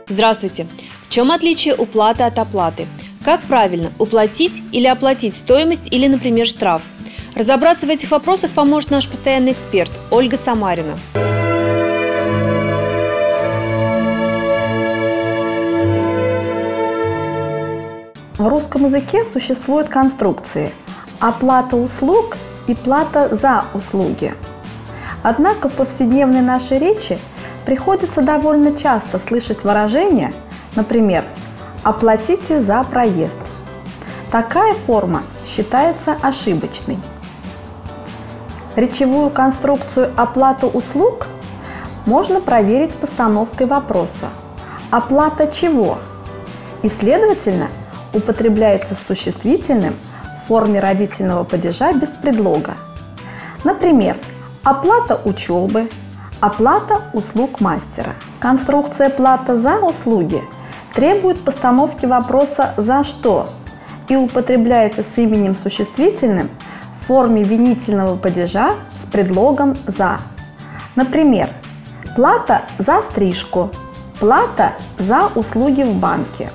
Здравствуйте! В чем отличие уплаты от оплаты? Как правильно, уплатить или оплатить стоимость или, например, штраф? Разобраться в этих вопросах поможет наш постоянный эксперт Ольга Самарина. В русском языке существуют конструкции «оплата услуг» и «плата за услуги». Однако в повседневной нашей речи приходится довольно часто слышать выражение, например, «оплатите за проезд». Такая форма считается ошибочной. Речевую конструкцию «оплата услуг» можно проверить постановкой вопроса «оплата чего?» и, следовательно, употребляется с существительным в форме родительного падежа без предлога. Например, оплата учебы, оплата услуг мастера. Конструкция «плата за услуги» требует постановки вопроса «за что?» и употребляется с именем существительным в форме винительного падежа с предлогом «за». Например, плата за стрижку, плата за услуги в банке.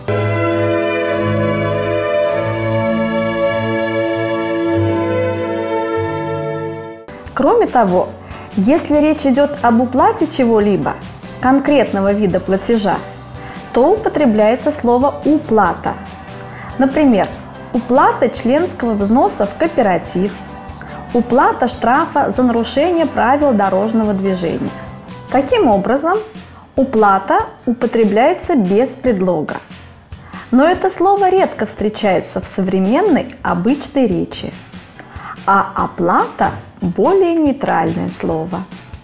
Кроме того, если речь идет об уплате чего-либо, конкретного вида платежа, то употребляется слово «уплата». Например, уплата членского взноса в кооператив, уплата штрафа за нарушение правил дорожного движения. Таким образом, уплата употребляется без предлога. Но это слово редко встречается в современной обычной речи, а оплата – более нейтральное слово.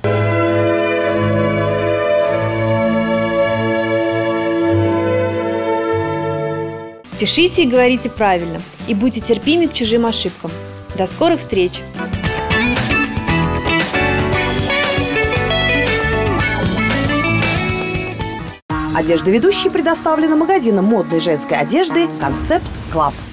Пишите и говорите правильно, и будьте терпимы к чужим ошибкам. До скорых встреч! Одежда ведущей предоставлена магазином модной женской одежды «Концепт Клаб».